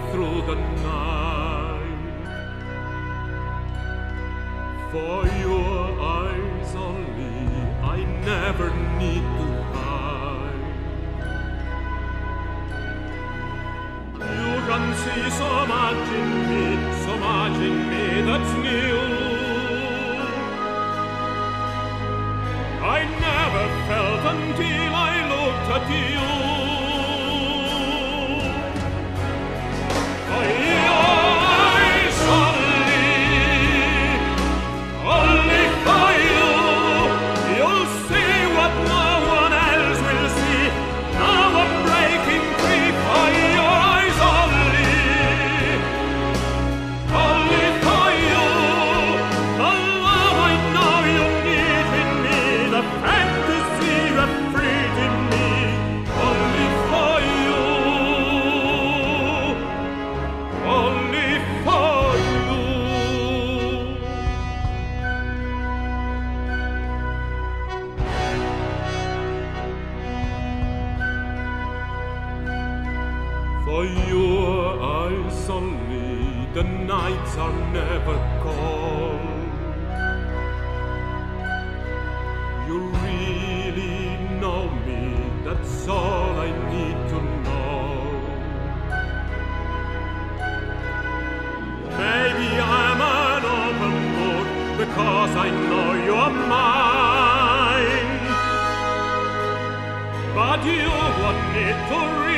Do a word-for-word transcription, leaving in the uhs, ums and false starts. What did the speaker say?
through the night. For your eyes only, I never need to hide. You can see so much in me, so much in me that's new. I never felt until I looked at you. For your eyes only, only for you, you'll see what no one else will see. Now I'm breaking free for your eyes only, only for you. The love I know you need in me, the fantasy of freedom in me, only for you, only for you. For your eyes only, the nights are never cold. You really know me, that's all I need to know. Maybe I'm an open book because I know you're mine, but you want me to read